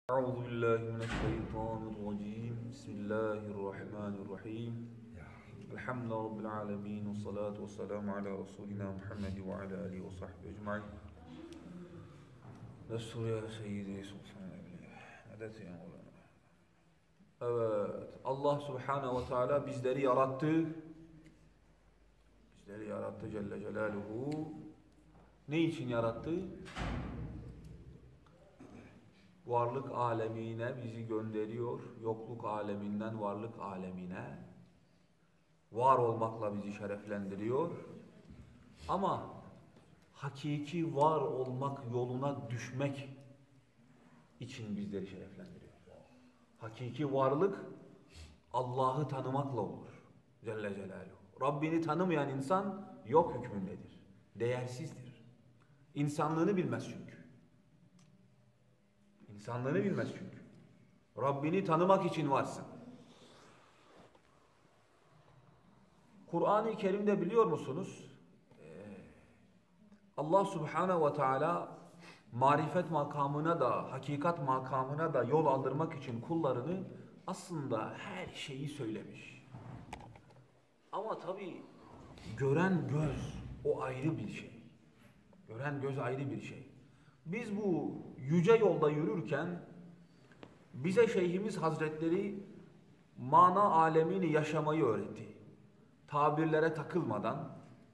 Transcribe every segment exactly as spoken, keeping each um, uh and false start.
أعوذ بالله من الشيطان الرجيم بسم الله الرحمن الرحيم الحمد لله رب العالمين والصلاة والسلام على رسولنا محمد وعلى آله وصحبه أجمعين Destur ya Seyyidi Subhanallah. Medet ya Mevlana. Evet, Allah Subhanahu ve Teala bizleri yarattı. Bizleri yarattı Celle Celaluhu. Ne için yarattı? Varlık alemine bizi gönderiyor. Yokluk aleminden varlık alemine. Var olmakla bizi şereflendiriyor. Ama hakiki var olmak yoluna düşmek için bizleri şereflendiriyor. Hakiki varlık Allah'ı tanımakla olur. Celle Celaluhu. Rabbini tanımayan insan yok hükmündedir. Değersizdir. İnsanlığını bilmez çünkü. İnsanlığını bilmez çünkü. Rabbini tanımak için varsın. Kur'an-ı Kerim'de biliyor musunuz? Allah Subhanahu ve Teala marifet makamına da, hakikat makamına da yol aldırmak için kullarını aslında her şeyi söylemiş. Ama tabii gören göz o ayrı bir şey. Gören göz ayrı bir şey. Biz bu yüce yolda yürürken bize Şeyhimiz Hazretleri mana alemini yaşamayı öğretti. Tabirlere takılmadan,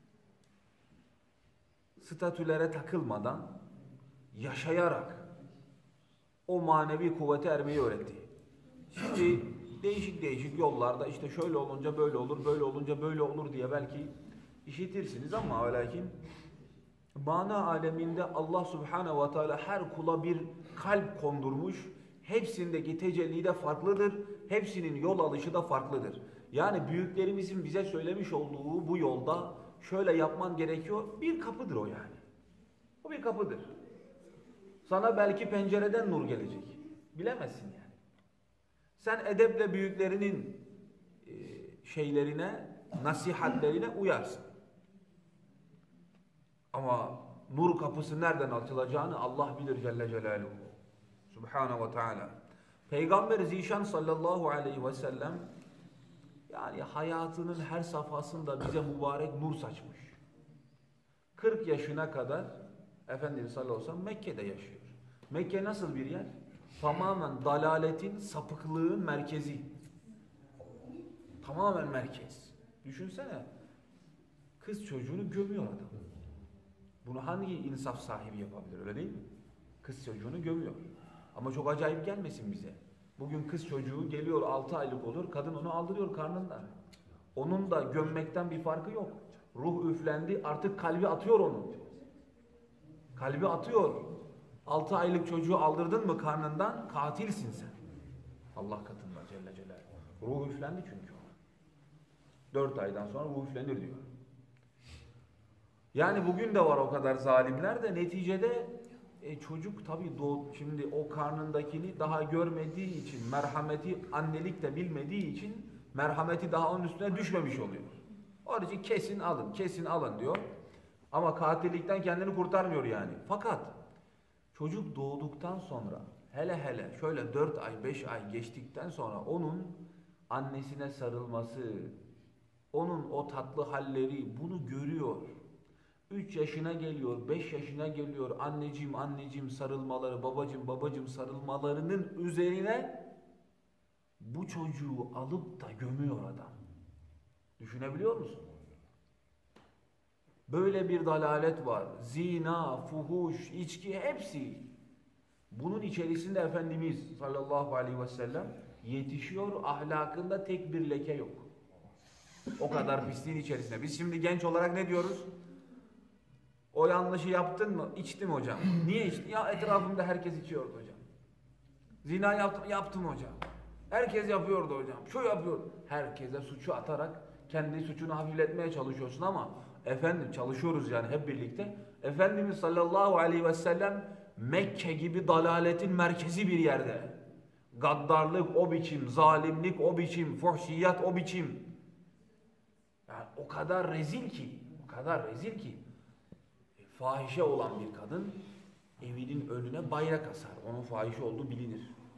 statülere takılmadan, yaşayarak o manevi kuvvete ermeyi öğretti. Şimdi değişik değişik yollarda işte şöyle olunca böyle olur, böyle olunca böyle olur diye belki işitirsiniz ama lakin mana aleminde Allah Subhanahu ve Teala her kula bir kalp kondurmuş. Hepsindeki tecelli de farklıdır. Hepsinin yol alışı da farklıdır. Yani büyüklerimizin bize söylemiş olduğu bu yolda şöyle yapman gerekiyor. Bir kapıdır o yani. O bir kapıdır. Sana belki pencereden nur gelecek. Bilemezsin yani. Sen edeple büyüklerinin şeylerine, nasihatlerine uyarsın. Ama nur kapısı nereden açılacağını Allah bilir Celle Celaluhu. Subhanahu ve Teala. Peygamber Zişan sallallahu aleyhi ve sellem yani hayatının her safhasında bize mübarek nur saçmış. kırk yaşına kadar Efendimiz sallallahu aleyhi ve sellem Mekke'de yaşıyor. Mekke nasıl bir yer? Tamamen dalaletin, sapıklığın merkezi. Tamamen merkez. Düşünsene. Kız çocuğunu gömüyor adam. Bunu hangi insaf sahibi yapabilir, öyle değil mi? Kız çocuğunu gömüyor. Ama çok acayip gelmesin bize. Bugün kız çocuğu geliyor altı aylık olur, kadın onu aldırıyor karnından. Onun da gömmekten bir farkı yok. Ruh üflendi, artık kalbi atıyor onu. Kalbi atıyor. altı aylık çocuğu aldırdın mı karnından, katilsin sen. Allah katında Celle Celaluhu. Ruh üflendi çünkü ona. dört aydan sonra ruh üflenir diyor. Yani bugün de var o kadar zalimler de neticede e, çocuk tabii doğ, şimdi o karnındakini daha görmediği için, merhameti annelik de bilmediği için merhameti daha onun üstüne düşmemiş oluyor. Onun için kesin alın, kesin alın diyor. Ama katillikten kendini kurtarmıyor yani. Fakat çocuk doğduktan sonra hele hele şöyle dört ay beş ay geçtikten sonra onun annesine sarılması, onun o tatlı halleri bunu görüyor. üç yaşına geliyor, beş yaşına geliyor, anneciğim anneciğim sarılmaları, babacığım babacığım sarılmalarının üzerine bu çocuğu alıp da gömüyor adam. Düşünebiliyor musun? Böyle bir dalalet var. Zina, fuhuş, içki hepsi. Bunun içerisinde Efendimiz sallallahu aleyhi ve sellem yetişiyor, ahlakında tek bir leke yok. O kadar pisliğin içerisinde. Biz şimdi genç olarak ne diyoruz? O yanlışı yaptın mı? İçtim hocam. Niye içtin? Ya etrafımda herkes içiyordu hocam. Zina yaptım, yaptım hocam. Herkes yapıyordu hocam. Şu yapıyor. Herkese suçu atarak kendi suçunu hafifletmeye çalışıyorsun ama efendim çalışıyoruz yani hep birlikte. Efendimiz sallallahu aleyhi ve sellem Mekke gibi dalaletin merkezi bir yerde. Gaddarlık o biçim, zalimlik o biçim, fuhşiyat o biçim. Yani o kadar rezil ki, o kadar rezil ki fahişe olan bir kadın evinin önüne bayrak asar. Onun fahişe olduğu bilinir.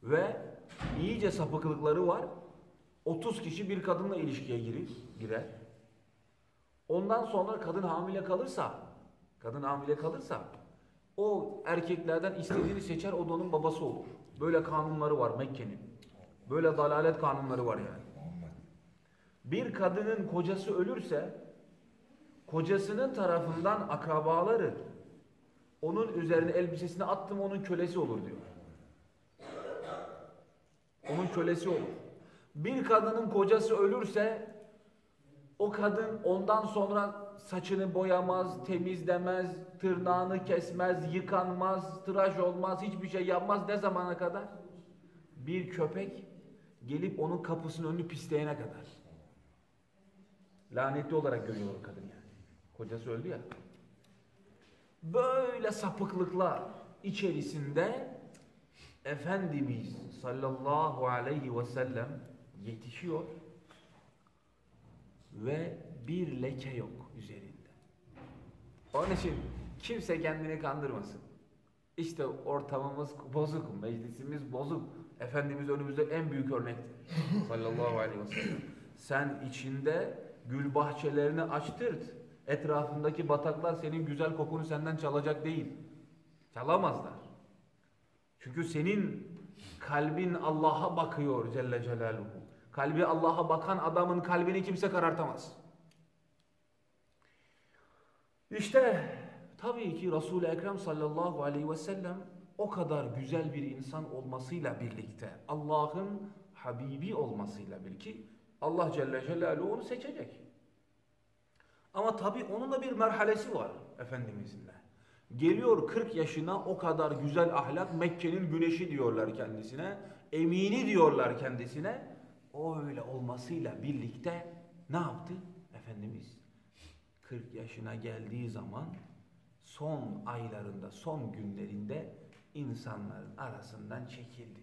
Ve iyice sapıklıkları var. otuz kişi bir kadınla ilişkiye girir, girer. Ondan sonra kadın hamile kalırsa, kadın hamile kalırsa o erkeklerden istediğini seçer, o da onun babası olur. Böyle kanunları var Mekke'nin. Böyle dalalet kanunları var yani. Bir kadının kocası ölürse kocasının tarafından akrabaları onun üzerine elbisesini attım onun kölesi olur diyor. Onun kölesi olur. Bir kadının kocası ölürse o kadın ondan sonra saçını boyamaz, temizlemez, tırnağını kesmez, yıkanmaz, tıraş olmaz, hiçbir şey yapmaz. Ne zamana kadar? Bir köpek gelip onun kapısının önünü pisleyene kadar. Lanetli olarak görüyor o kadın yani. Kocası öldü ya. Böyle sapıklıklar içerisinde Efendimiz sallallahu aleyhi ve sellem yetişiyor ve bir leke yok üzerinde. Onun için kimse kendini kandırmasın. İşte ortamımız bozuk, meclisimiz bozuk. Efendimiz önümüzde en büyük örnektir. Sallallahu aleyhi ve sellem. Sen içinde gül bahçelerini açtırt. Etrafındaki bataklar senin güzel kokunu senden çalacak değil. Çalamazlar. Çünkü senin kalbin Allah'a bakıyor Celle Celaluhu. Kalbi Allah'a bakan adamın kalbini kimse karartamaz. İşte tabii ki Resul-i Ekrem sallallahu aleyhi ve sellem o kadar güzel bir insan olmasıyla birlikte, Allah'ın Habibi olmasıyla birlikte Allah Celle Celaluhu onu seçecek. Ama tabii onun da bir merhalesi var Efendimizin de. Geliyor kırk yaşına, o kadar güzel ahlak, Mekke'nin güneşi diyorlar kendisine, emini diyorlar kendisine. O öyle olmasıyla birlikte ne yaptı Efendimiz? kırk yaşına geldiği zaman son aylarında, son günlerinde insanların arasından çekildi.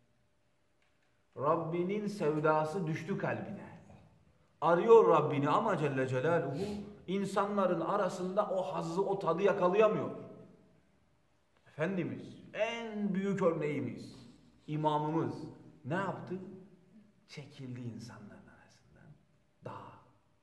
Rabbinin sevdası düştü kalbine. Arıyor Rabbini ama Celle Celaluhu insanların arasında o hazzı, o tadı yakalayamıyor. Efendimiz, en büyük örneğimiz, imamımız ne yaptı? Çekildi insanların arasından. Dağa.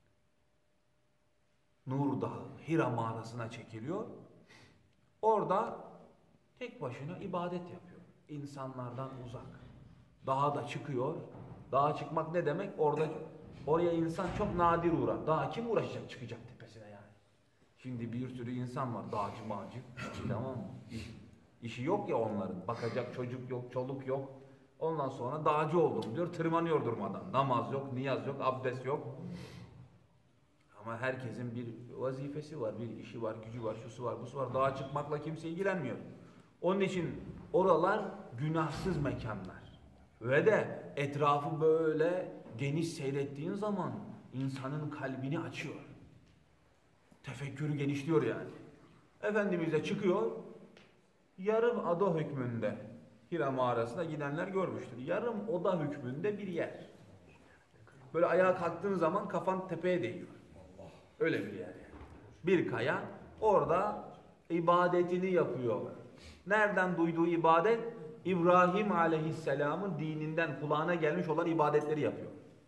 Nur Dağı, Hira mağarasına çekiliyor. Orada tek başına ibadet yapıyor. İnsanlardan uzak. Dağa da çıkıyor. Dağa çıkmak ne demek? Orada oraya insan çok nadir uğrar. Dağa kim uğraşacak, çıkacak tepesine yani. Şimdi bir sürü insan var, dağcı mağcı. Tamam mı? İş, işi yok ya onların. Bakacak çocuk yok, çoluk yok. Ondan sonra dağcı oldum diyor, tırmanıyor durmadan. Namaz yok, niyaz yok, abdest yok. Ama herkesin bir vazifesi var, bir işi var, gücü var, şusu var, busu var. Dağa çıkmakla kimse ilgilenmiyor. Onun için oralar günahsız mekanlar. Ve de etrafı böyle geniş seyrettiğin zaman insanın kalbini açıyor. Tefekkürü genişliyor yani. Efendimiz de çıkıyor, yarım ada hükmünde, Hira mağarasına gidenler görmüştür. Yarım oda hükmünde bir yer. Böyle ayağa kalktığın zaman kafan tepeye değiyor. Öyle bir yer yani. Bir kaya, orada ibadetini yapıyor. Nereden duyduğu ibadet? İbrahim aleyhisselamın dininden kulağına gelmiş olan ibadetleri yapıyor.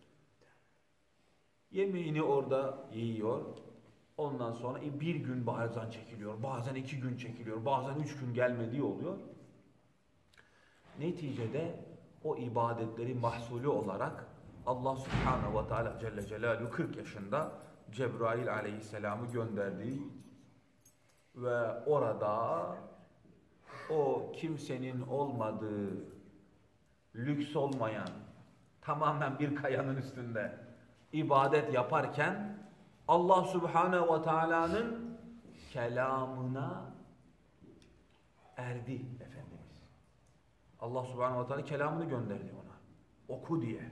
Yemeğini orada yiyor. Ondan sonra bir gün bazen çekiliyor, bazen iki gün çekiliyor, bazen üç gün gelmediği oluyor. Neticede o ibadetleri mahsulü olarak Allah Subhanahu ve Teala Celle Celaluhu kırk yaşında Cebrail aleyhisselamı gönderdi ve orada o kimsenin olmadığı, lüks olmayan, tamamen bir kayanın üstünde ibadet yaparken Allah Subhanahu ve Teala'nın kelamına erdi Efendimiz. Allah Subhanahu ve Teala kelamını gönderdi ona. Oku diye.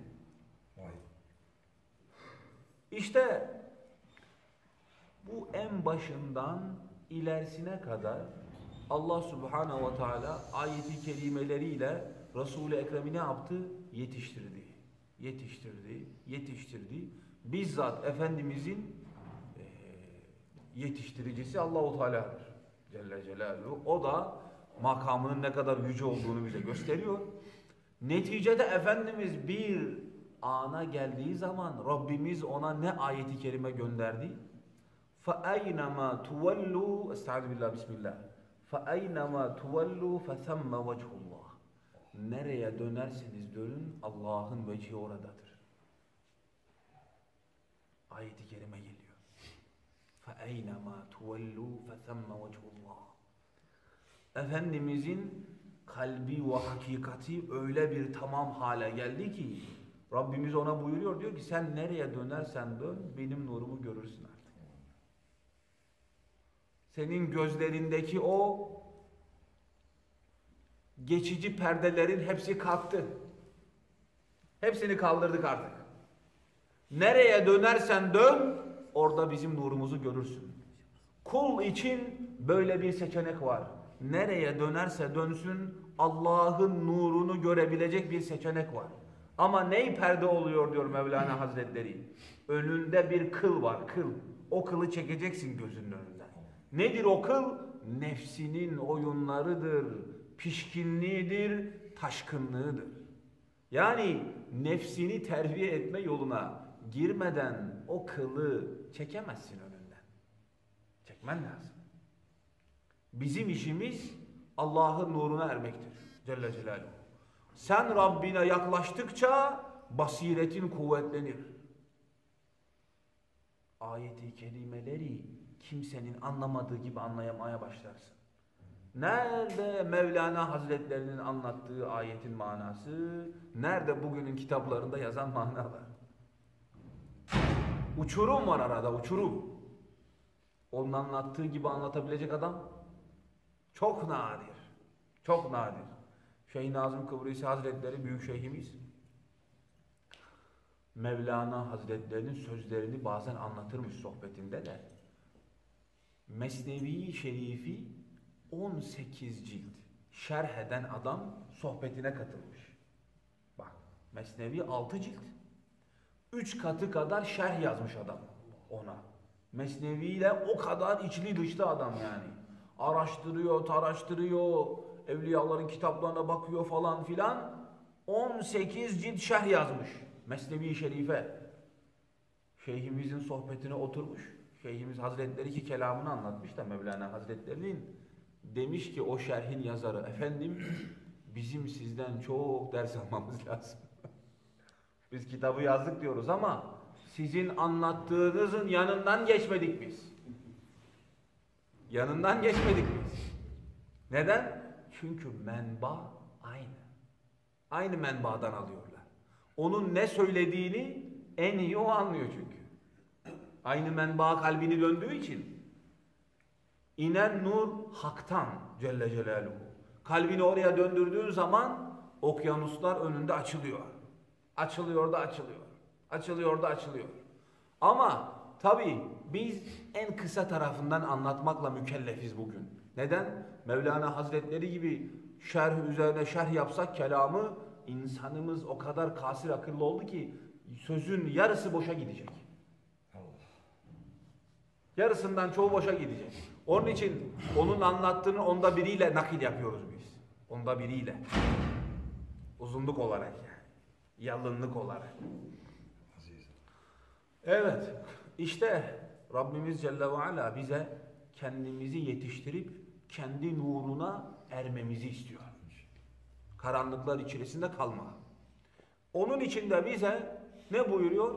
İşte bu en başından ilerisine kadar Allah Subhanahu ve Teala ayeti kerimeleriyle Resul-i Ekrem'i ne yaptı? Yetiştirdi. Yetiştirdi. Yetiştirdi. Bizzat Efendimizin e, yetiştiricisi Allah-u Teala'dır. Celle Celaluhu. O da makamının ne kadar yüce olduğunu bize gösteriyor. Neticede Efendimiz bir ana geldiği zaman Rabbimiz ona ne ayeti kerime gönderdi? فَاَيْنَمَا تُوَلُّوا Estaizu billah, bismillah. فَاَيْنَمَا تُوَلُّوا فَثَمَّ وَجْهُ اللّٰهِ Nereye dönerseniz dönün Allah'ın vecihi oradadır. Ayeti kerime geliyor. فَاَيْنَمَا تُوَلُّوا فَثَمَّ وَجْهُ اللّٰهِ Efendimizin kalbi ve hakikati öyle bir tamam hale geldi ki Rabbimiz ona buyuruyor, diyor ki sen nereye dönersen dön benim nurumu görürsün artık. Senin gözlerindeki o geçici perdelerin hepsi kalktı. Hepsini kaldırdık artık. Nereye dönersen dön orada bizim nurumuzu görürsün. Kul için böyle bir seçenek var. Nereye dönerse dönsün Allah'ın nurunu görebilecek bir seçenek var. Ama ney perde oluyor diyor Mevlana Hazretleri. Önünde bir kıl var, kıl. O kılı çekeceksin gözünün önünden. Nedir o kıl? Nefsinin oyunlarıdır, pişkinliğidir, taşkınlığıdır. Yani nefsini terbiye etme yoluna girmeden o kılı çekemezsin önünden. Çekmen lazım. Bizim işimiz Allah'ın nuruna ermektir. Celle Celaluhu. Sen Rabbine yaklaştıkça basiretin kuvvetlenir. Ayet-i kerimeleri kimsenin anlamadığı gibi anlayamaya başlarsın. Nerede Mevlana Hazretlerinin anlattığı ayetin manası, nerede bugünün kitaplarında yazan manalar? Uçurum var arada, uçurum. Onun anlattığı gibi anlatabilecek adam çok nadir. Çok nadir. Şeyh Nazım Kıbrısi Hazretleri büyük şeyhimiz Mevlana Hazretlerinin sözlerini bazen anlatırmış sohbetinde de. Mesnevi Şerifi on sekiz cilt şerh eden adam sohbetine katılmış. Bak, Mesnevi altı cilt. üç katı kadar şerh yazmış adam ona. Mesnevi ile o kadar içli dışlı adam yani. Araştırıyor, taraştırıyor, evliyaların kitaplarına bakıyor falan filan. on sekiz cilt şerh yazmış Mesnevi Şerife. Şeyhimizin sohbetine oturmuş. Şeyhimiz Hazretleri ki kelamını anlatmış da Mevlana Hazretleri'nin. Demiş ki o şerhin yazarı, efendim bizim sizden çok ders almamız lazım. Biz kitabı yazdık diyoruz ama sizin anlattığınızın yanından geçmedik biz. Yanından geçmedik biz. Neden? Çünkü menba aynı. Aynı menbadan alıyorlar. Onun ne söylediğini en iyi o anlıyor çünkü. Aynı menba kalbini döndüğü için. İnen nur haktan Celle Celaluhu. Kalbini oraya döndürdüğün zaman okyanuslar önünde açılıyor. Açılıyor da açılıyor. Açılıyor da açılıyor. Ama tabii biz en kısa tarafından anlatmakla mükellefiz bugün. Neden? Mevlana Hazretleri gibi şerh üzerine şerh yapsak kelamı, insanımız o kadar kasir akıllı oldu ki sözün yarısı boşa gidecek. Yarısından çoğu boşa gidecek. Onun için onun anlattığını onda biriyle nakil yapıyoruz biz. Onda biriyle. Uzunluk olarak yani. Yalınlık olarak. Evet. İşte Rabbimiz Celle ve Ala bize kendimizi yetiştirip kendi nuruna ermemizi istiyor. Karanlıklar içerisinde kalma. Onun için de bize ne buyuruyor?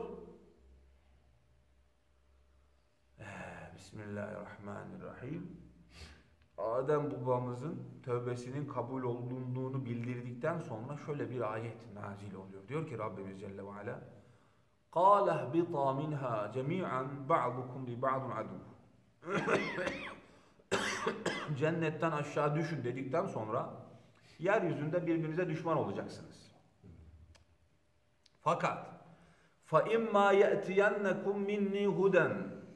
Ee, Bismillahirrahmanirrahim. Adem babamızın tövbesinin kabul olunduğunu bildirdikten sonra şöyle bir ayet nazil oluyor. Diyor ki Rabbimiz Celle ve Ala قَالَ اهْبِطَا مِنْهَا جَمِيعًا بَعْضُكُمْ لِبَعْضٌ عَدُوٌ Cennetten aşağı düşün dedikten sonra yeryüzünde birbirinize düşman olacaksınız. Fakat فَاِمَّا يَأْتِيَنَّكُمْ مِنِّي هُدًا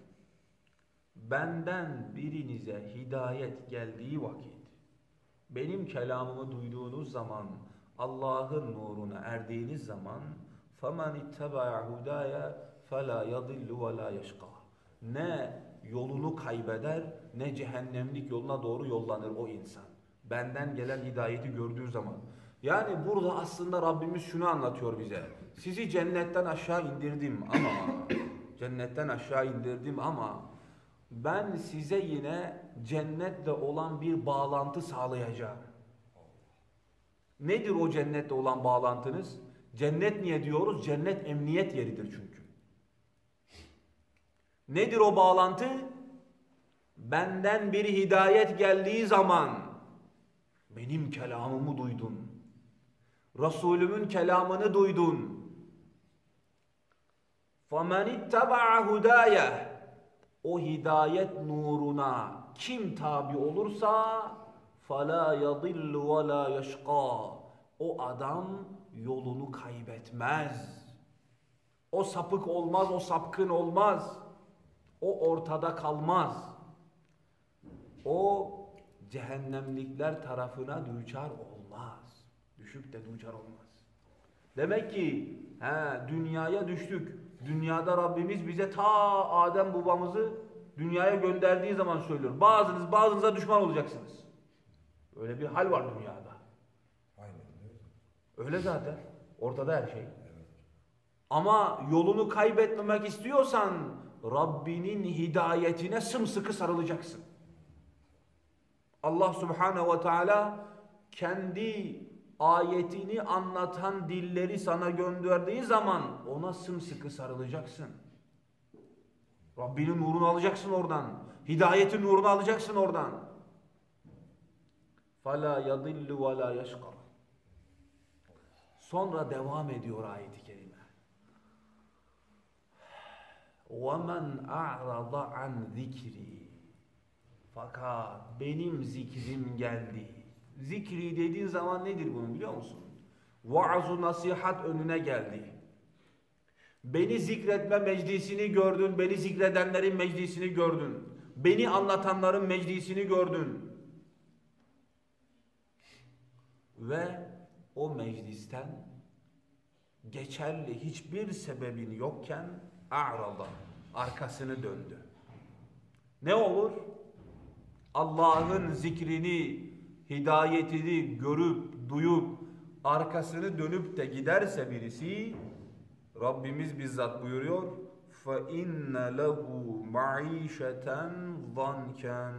Benden birinize hidayet geldiği vakit, benim kelamımı duyduğunuz zaman, Allah'ın nuruna erdiğiniz zaman فَمَنِ اتَّبَعَ هُدَايَ فَلَا يَضِلُّ وَلَا يَشْقَى Ne yolunu kaybeder, ne cehennemlik yoluna doğru yollanır o insan. Benden gelen hidayeti gördüğü zaman. Yani burada aslında Rabbimiz şunu anlatıyor bize. Sizi cennetten aşağı indirdim ama cennetten aşağı indirdim ama ben size yine cennetle olan bir bağlantı sağlayacağım. Nedir o cennetle olan bağlantınız? Cennet niye diyoruz? Cennet emniyet yeridir çünkü. Nedir o bağlantı? Benden bir hidayet geldiği zaman benim kelamımı duydun. Resulümün kelamını duydun. فَمَنِ اتَّبَعَ هُدَايَهِ O hidayet nuruna kim tabi olursa فَلَا يَضِلُّ وَلَا يَشْقَى O adam yolunu kaybetmez. O sapık olmaz, o sapkın olmaz. O ortada kalmaz. O cehennemlikler tarafına düçar olmaz. Düşüp de düçar olmaz. Demek ki he, dünyaya düştük. Dünyada Rabbimiz bize ta Adem babamızı dünyaya gönderdiği zaman söylüyor. Bazınız bazınıza düşman olacaksınız. Öyle bir hal var dünyada. Aynen. Öyle zaten. Ortada her şey. Ama yolunu kaybetmemek istiyorsan Rabbinin hidayetine sımsıkı sarılacaksın. Allah Subhanahu ve Teala kendi ayetini anlatan dilleri sana gönderdiği zaman ona sımsıkı sarılacaksın. Rabbinin nurunu alacaksın oradan. Hidayetin nurunu alacaksın oradan. فَلَا يَضِلُّ وَلَا يَشْقَى Sonra devam ediyor ayet-i kerime. وَمَنْ أَعْرَضَ عَنْ ذِكْرِي Fakat benim zikrim geldi. Zikri dediğin zaman nedir bunu biliyor musun? Vaaz-ı nasihat önüne geldi. Beni zikretme meclisini gördün, beni zikredenlerin meclisini gördün. Beni anlatanların meclisini gördün. Ve o meclisten geçerli hiçbir sebebin yokken a'rada, arkasını döndü. Ne olur? Allah'ın zikrini, hidayetini görüp, duyup, arkasını dönüp de giderse birisi, Rabbimiz bizzat buyuruyor, فَاِنَّ لَهُ مَعِيشَةً ضَنْكًا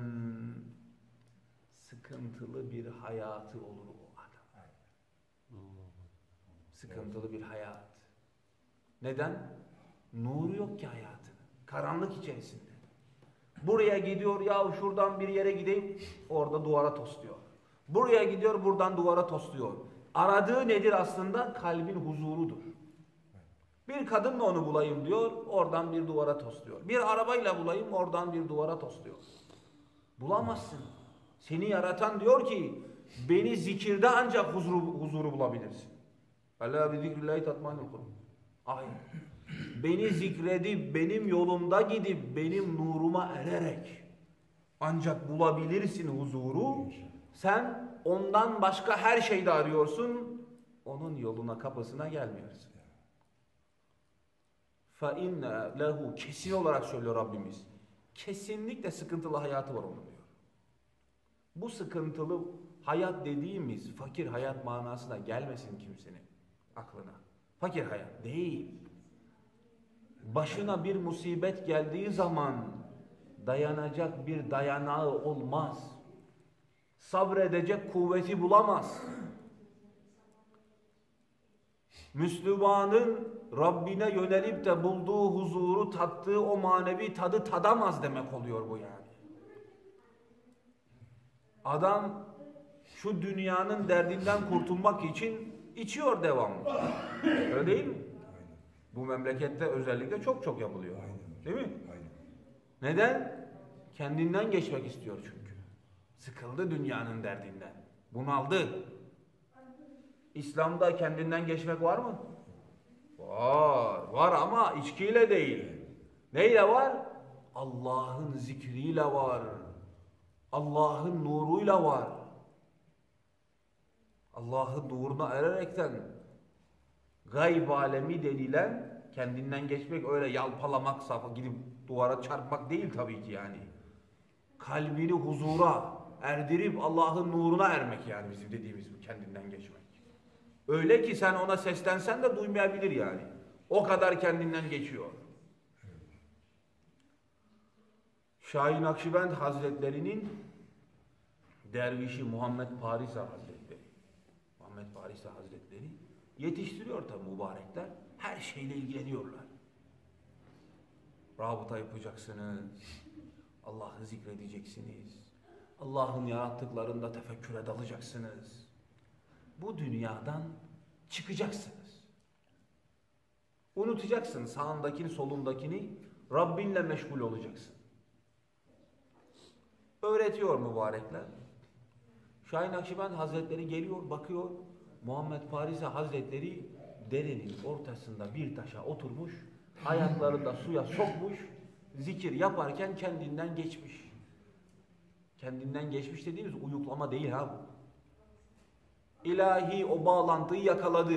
Sıkıntılı bir hayatı olur o adam. Sıkıntılı bir hayat. Neden? Nuru yok ki hayatın. Karanlık içerisinde. Buraya gidiyor, ya şuradan bir yere gideyim, orada duvara tosluyor. Buraya gidiyor, buradan duvara tosluyor. Aradığı nedir aslında? Kalbin huzurudur. Bir kadınla onu bulayım diyor, oradan bir duvara tosluyor. Bir arabayla bulayım, oradan bir duvara tosluyor. Bulamazsın. Seni yaratan diyor ki, beni zikirde ancak huzuru, huzuru bulabilirsin. Alâ bi zikrillahi tatmainul kulûb. Aynen. Beni zikredip, benim yolumda gidip, benim nuruma ererek ancak bulabilirsin huzuru. Sen ondan başka her şeyde arıyorsun, onun yoluna, kapısına gelmiyorsun. فَاِنَّ lehu Kesin olarak söylüyor Rabbimiz. Kesinlikle sıkıntılı hayatı var onun diyor. Bu sıkıntılı hayat dediğimiz fakir hayat manasına gelmesin kimsenin aklına. Fakir hayat değil. Başına bir musibet geldiği zaman dayanacak bir dayanağı olmaz. Sabredecek kuvveti bulamaz. Müslümanın Rabbine yönelip de bulduğu huzuru, tattığı o manevi tadı tadamaz demek oluyor bu yani. Adam şu dünyanın derdinden kurtulmak için içiyor devamlı. Öyle değil mi? Bu memlekette özellikle çok çok yapılıyor. Değil mi? Neden? Kendinden geçmek istiyor çünkü. Sıkıldı dünyanın derdinden. Bunaldı. İslam'da kendinden geçmek var mı? Var. Var ama içkiyle değil. Neyle var? Allah'ın zikriyle var. Allah'ın nuruyla var. Allah'ın nuruna ererekten gayb alemi denilen kendinden geçmek öyle yalpalamak, safa gidip duvara çarpmak değil tabii ki yani. Kalbini huzura erdirip Allah'ın nuruna ermek yani bizim dediğimiz bu kendinden geçmek. Öyle ki sen ona seslensen de duymayabilir yani. O kadar kendinden geçiyor. Şahin Nakşibend Hazretleri'nin dervişi Muhammed Parisa Hazretleri. Muhammed Parisa Hazretleri yetiştiriyor tabi mübarekler. Her şeyle ilgileniyorlar. Rabıta yapacaksınız. Allah'ı zikredeceksiniz. Allah'ın yarattıklarında tefekküre dalacaksınız. Bu dünyadan çıkacaksınız. Unutacaksın sağındakini solundakini, Rabbinle meşgul olacaksın. Öğretiyor mübarekler. Şahin Nakşibend Hazretleri geliyor, bakıyor. Muhammed Parisa Hazretleri derenin ortasında bir taşa oturmuş, ayaklarını da suya sokmuş, zikir yaparken kendinden geçmiş. Kendinden geçmiş dediğimiz uyuklama değil ha bu. İlahi o bağlantıyı yakaladı.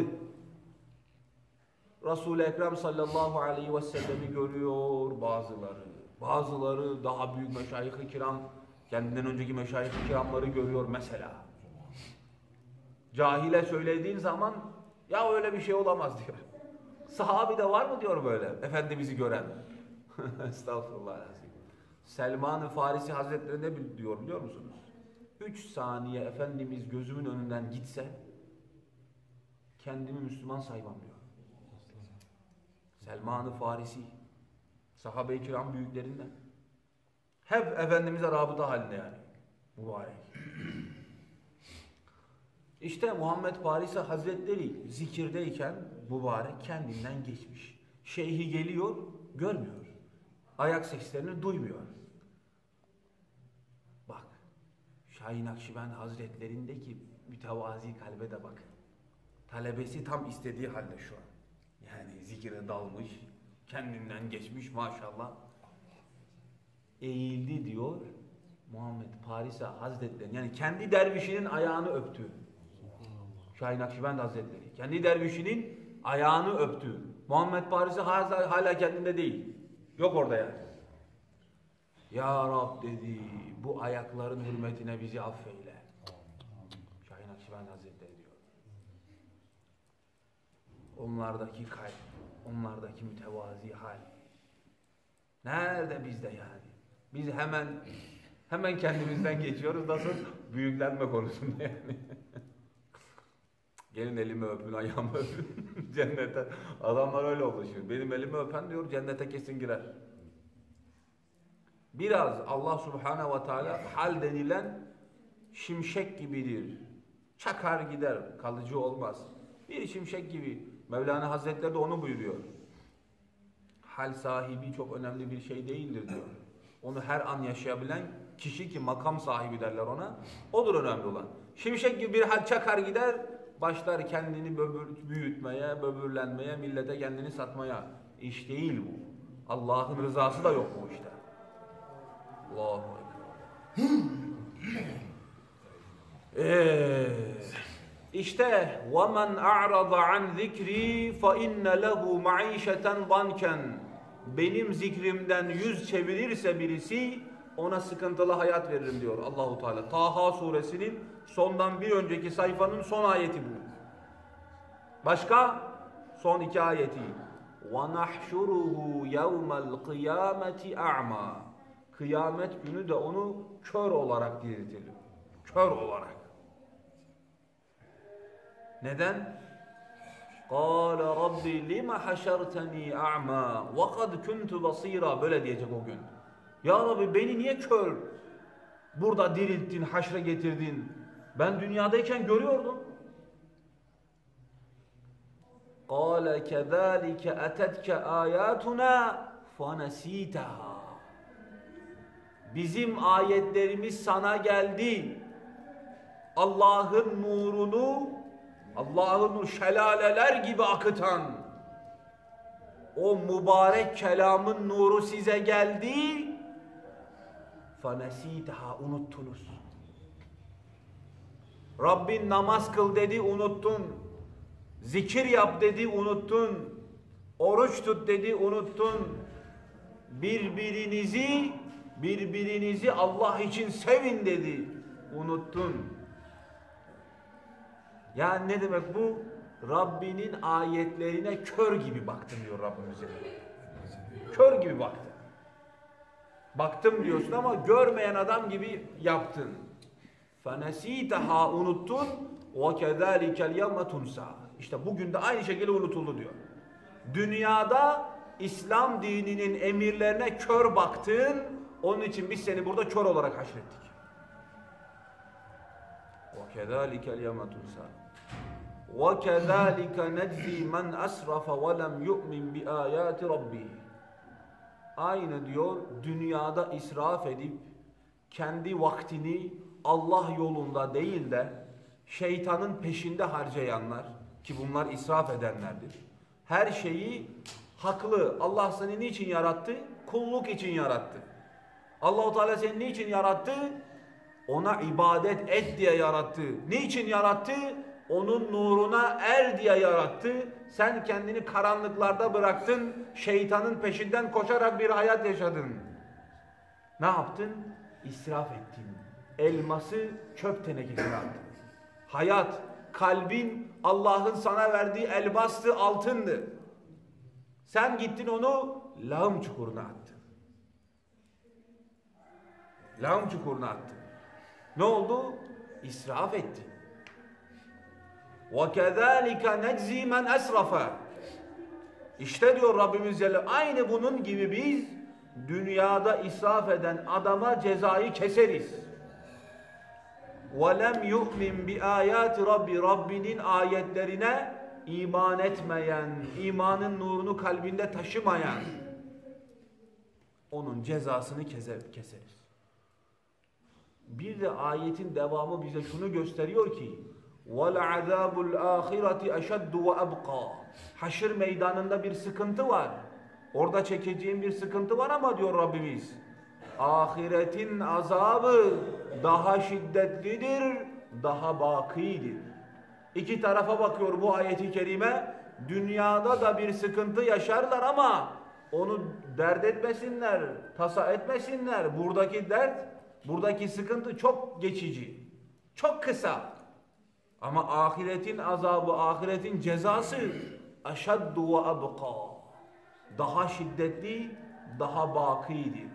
Resul-i Ekrem sallallahu aleyhi ve sellem'i görüyor bazıları. Bazıları daha büyük meşayih-i kiram, kendinden önceki meşayih-i kiramları görüyor mesela. Cahile söylediğin zaman ya öyle bir şey olamaz diyor. Sahabi de var mı diyor böyle Efendimiz'i gören. Estağfurullah. Selman-ı Farisi Hazretleri ne diyor biliyor musunuz? Üç saniye Efendimiz gözümün önünden gitse kendimi Müslüman saymam diyor. Selman-ı Farisi sahabe-i kiram büyüklerinden. Hep Efendimiz'e rabıta halinde yani. Mübarek. İşte Muhammed Parisa Hazretleri zikirdeyken mübarek kendinden geçmiş. Şeyhi geliyor, görmüyor. Ayak seslerini duymuyor. Bak, Şahin Nakşibend Hazretlerindeki mütevazi kalbe de bakın. Talebesi tam istediği halde şu an. Yani zikire dalmış, kendinden geçmiş maşallah. Eğildi diyor Muhammed Parisa Hazretleri. Yani kendi dervişinin ayağını öptü. Şahin Nakşibend Hazretleri. Kendi dervişinin ayağını öptü. Muhammed Parisa hala, hala kendinde değil. Yok orada yani. Ya Rab dedi, bu ayakların hürmetine bizi affeyle. Şahin Nakşibend Hazretleri diyor. Onlardaki kalp, onlardaki mütevazi hal. Nerede bizde yani? Biz hemen hemen kendimizden geçiyoruz. Nasıl? Büyüklenme konusunda yani. Gelin elimi öpün, ayağımı öpün. Cennete. Adamlar öyle oluşuyor. Benim elimi öpen diyor cennete kesin girer. Biraz Allah Subhanahu ve Teala hal denilen şimşek gibidir. Çakar gider, kalıcı olmaz. Bir şimşek gibi. Mevlana Hazretleri de onu buyuruyor. Hal sahibi çok önemli bir şey değildir diyor. Onu her an yaşayabilen kişi ki makam sahibi derler ona. Odur önemli olan. Şimşek gibi bir hal çakar gider, başlar kendini böbür, büyütmeye, böbürlenmeye, millete kendini satmaya. İş değil bu. Allah'ın rızası da yok bu işte. Allahu Ekber. Eee İşte وَمَنْ أَعْرَضَ عَنْ ذِكْرِي فَإِنَّ لَهُ مَعِيشَةً ضَنْكًا Benim zikrimden yüz çevirirse birisi ona sıkıntılı hayat veririm diyor Allahu Teala. Taha suresinin sondan bir önceki sayfanın son ayeti bu. Başka? Son iki ayeti. وَنَحْشُرُهُ يَوْمَ الْقِيَامَةِ أَعْمَى Kıyamet günü de onu kör olarak diriltilir. Kör olarak. Neden? قَالَ رَبِّ لِمَ حَشَرْتَنِي أَعْمَى وَقَدْ كُنْتُ بَصِيرًا Böyle diyecek o gün. Ya Rabbi beni niye kör burada dirilttin, haşre getirdin? Ben dünyadayken görüyordum. قَالَ كَذَٰلِكَ أَتَتْكَ آيَاتُنَا فَنَسِيتَهَا Bizim ayetlerimiz sana geldi. Allah'ın nurunu, Allah'ın şelaleler gibi akıtan o mübarek kelamın nuru size geldi. فَنَسِيتَهَا Unuttunuz. Rabbin namaz kıl dedi, unuttun. Zikir yap dedi, unuttun. Oruç tut dedi, unuttun. Birbirinizi, birbirinizi Allah için sevin dedi, unuttun. Yani ne demek bu? Rabbinin ayetlerine kör gibi baktın diyor Rabbimiz. Kör gibi baktın. Baktım diyorsun ama görmeyen adam gibi yaptın. فَنَس۪يتَهَا unuttun وَكَذَٰلِكَ الْيَوْمَ تُنْسَى. İşte bugün de aynı şekilde unutuldu diyor. Dünyada İslam dininin emirlerine kör baktın. Onun için biz seni burada kör olarak haşrettik. وَكَذَٰلِكَ الْيَوْمَ تُنْسَى وَكَذَٰلِكَ نَجْزِي مَنْ أَسْرَفَ وَلَمْ يُؤْمِنْ بِآيَاتِ رَبِّهِ. Aynı diyor dünyada israf edip kendi vaktini Allah yolunda değil de şeytanın peşinde harcayanlar, ki bunlar israf edenlerdir. Her şeyi haklı. Allah seni niçin yarattı? Kulluk için yarattı. Allah-u Teala seni niçin yarattı? Ona ibadet et diye yarattı. Niçin yarattı? Onun nuruna er diye yarattı. Sen kendini karanlıklarda bıraktın. Şeytanın peşinden koşarak bir hayat yaşadın. Ne yaptın? İsraf ettin. Elması çöp tenekesine attın. Hayat, kalbin Allah'ın sana verdiği elbastı, altındı. Sen gittin onu lağım çukuruna attın. Lağım çukuruna attın. Ne oldu? İsraf ettin. وَكَذَٰلِكَ نَجْزِي مَنْ أَسْرَفَ. İşte diyor Rabbimiz Celle, aynı bunun gibi biz dünyada israf eden adama cezayı keseriz. وَلَمْ يُؤْمِنْ بِآيَاتِ رَبِّ. Rabbinin ayetlerine iman etmeyen, imanın nurunu kalbinde taşımayan, onun cezasını keseriz. Bir de ayetin devamı bize şunu gösteriyor ki وَالْعَذَابُ الْآخِرَةِ أَشَدُّ وَأَبْقَى. Haşr meydanında bir sıkıntı var. Orada çekeceğim bir sıkıntı var ama diyor Rabbimiz, ahiretin azabı daha şiddetlidir, daha bakidir. İki tarafa bakıyor bu ayeti kerime. Dünyada da bir sıkıntı yaşarlar ama onu dert etmesinler, tasa etmesinler. Buradaki dert, buradaki sıkıntı çok geçici, çok kısa. Ama ahiretin azabı, ahiretin cezası aşaddu ve abqa. Daha şiddetli, daha bakidir.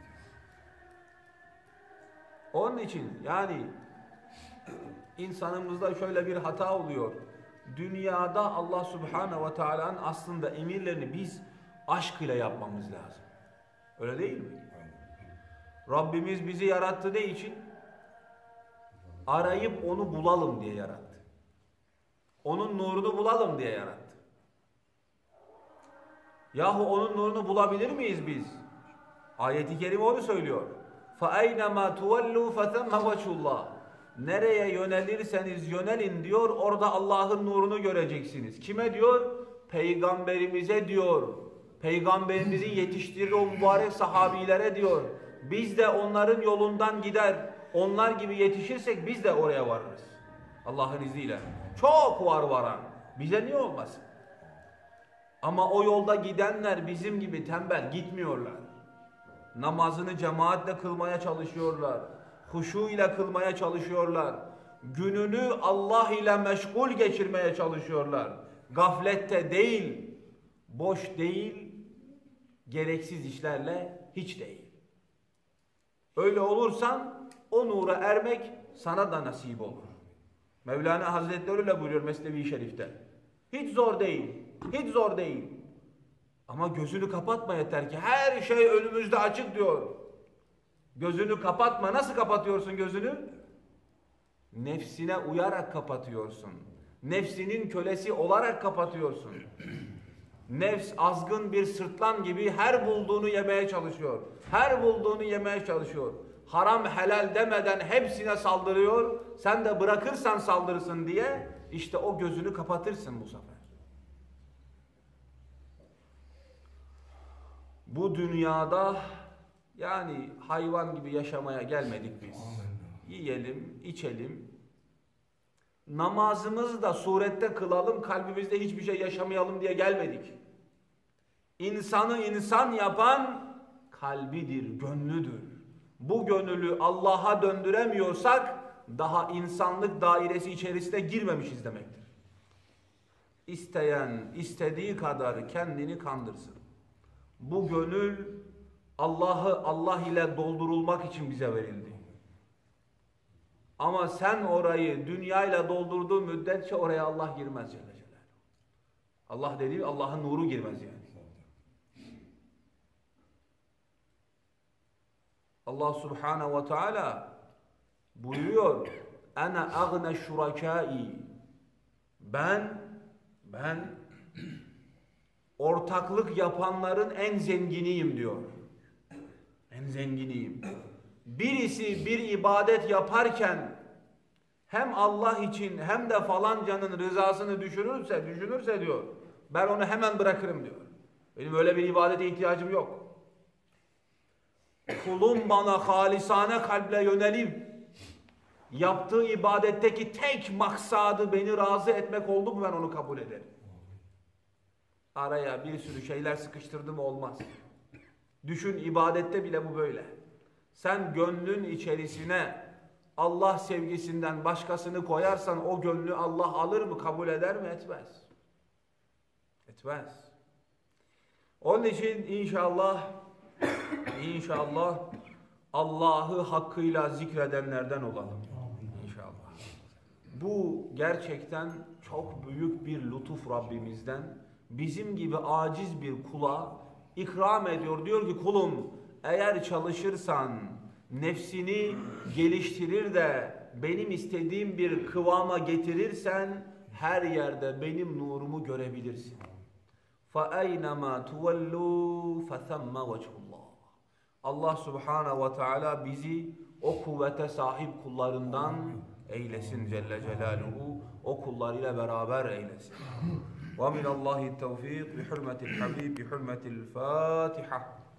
Onun için yani insanımızda şöyle bir hata oluyor. Dünyada Allah Subhanahu ve Teala'nın aslında emirlerini biz aşk ile yapmamız lazım. Öyle değil mi? Rabbimiz bizi yarattığı ne için? Arayıp onu bulalım diye yarattı. Onun nurunu bulalım diye yarattı. Yahu onun nurunu bulabilir miyiz biz? Ayet-i kerime onu söylüyor. فَاَيْنَمَا تُوَلُّوا فَثَمَّ وَجْهُ اللّٰهِ. Nereye yönelirseniz yönelin diyor, orada Allah'ın nurunu göreceksiniz. Kime diyor? Peygamberimize diyor. Peygamberimizin yetiştirdiği o mübarek sahabilere diyor. Biz de onların yolundan gider, onlar gibi yetişirsek biz de oraya varırız. Allah'ın izniyle. Çok var varan. Bize niye olmasın? Ama o yolda gidenler bizim gibi tembel gitmiyorlar. Namazını cemaatle kılmaya çalışıyorlar. Huşu ile kılmaya çalışıyorlar. Gününü Allah ile meşgul geçirmeye çalışıyorlar. Gaflette değil, boş değil, gereksiz işlerle hiç değil. Öyle olursan o nura ermek sana da nasip olur. Mevlana Hazretleri öyle buyuruyor Mesnevi Şerif'te. Hiç zor değil, hiç zor değil. Ama gözünü kapatma yeter ki her şey önümüzde açık diyor. Gözünü kapatma. Nasıl kapatıyorsun gözünü? Nefsine uyarak kapatıyorsun. Nefsinin kölesi olarak kapatıyorsun. Nefs azgın bir sırtlan gibi her bulduğunu yemeye çalışıyor. Her bulduğunu yemeye çalışıyor. Haram helal demeden hepsine saldırıyor. Sen de bırakırsan saldırırsın diye işte o gözünü kapatırsın bu sefer. Bu dünyada yani hayvan gibi yaşamaya gelmedik biz. Yiyelim, içelim. Namazımızı da surette kılalım, kalbimizde hiçbir şey yaşamayalım diye gelmedik. İnsanı insan yapan kalbidir, gönlüdür. Bu gönlü Allah'a döndüremiyorsak daha insanlık dairesi içerisine girmemişiz demektir. İsteyen istediği kadar kendini kandırsın. Bu gönül Allah'ı Allah ile doldurulmak için bize verildi. Ama sen orayı dünyayla doldurduğun müddetçe oraya Allah girmez Celle Celaluhu. Allah dediği Allah'ın nuru girmez yani. Allah Subhanahu ve Teala buyuruyor: "Ana agna şurakâi." Ben ben ortaklık yapanların en zenginiyim diyor. En zenginiyim. Birisi bir ibadet yaparken hem Allah için hem de falancanın rızasını düşünürse, düşünürse diyor, ben onu hemen bırakırım diyor. Benim öyle bir ibadete ihtiyacım yok. Kulum bana halisane kalple yönelip yaptığı ibadetteki tek maksadı beni razı etmek oldu mu ben onu kabul ederim. Araya bir sürü şeyler sıkıştırdım olmaz. Düşün, ibadette bile bu böyle. Sen gönlün içerisine Allah sevgisinden başkasını koyarsan o gönlü Allah alır mı, kabul eder mi? Etmez. Etmez. Onun için inşallah inşallah Allah'ı hakkıyla zikredenlerden olalım. İnşallah. Bu gerçekten çok büyük bir lütuf Rabbimizden. Bizim gibi aciz bir kula ikram ediyor. Diyor ki kulum, eğer çalışırsan, nefsini geliştirir de benim istediğim bir kıvama getirirsen her yerde benim nurumu görebilirsin. فَاَيْنَمَا تُوَلُّوا فَثَمَّ وَجْهُ اللّٰهِ. Allah Subhanahu ve Teala bizi o kuvvete sahip kullarından eylesin Celle Celaluhu. O kullarıyla beraber eylesin. وَمِنَ اللّٰهِ التَّوْفِيقِ بِحُرْمَةِ الْحَبِيبِ بِحُرْمَةِ الْفَاتِحَةِ.